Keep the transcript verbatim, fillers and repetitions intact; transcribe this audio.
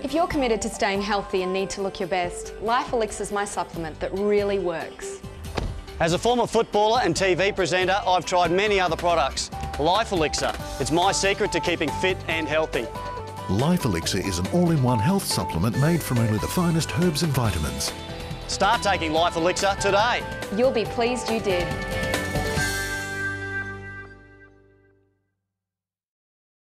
If you're committed to staying healthy and need to look your best, Lifelixir is my supplement that really works. As a former footballer and T V presenter, I've tried many other products. Lifelixir, it's my secret to keeping fit and healthy. Lifelixir is an all-in-one health supplement made from only the finest herbs and vitamins. Start taking Lifelixir today. You'll be pleased you did.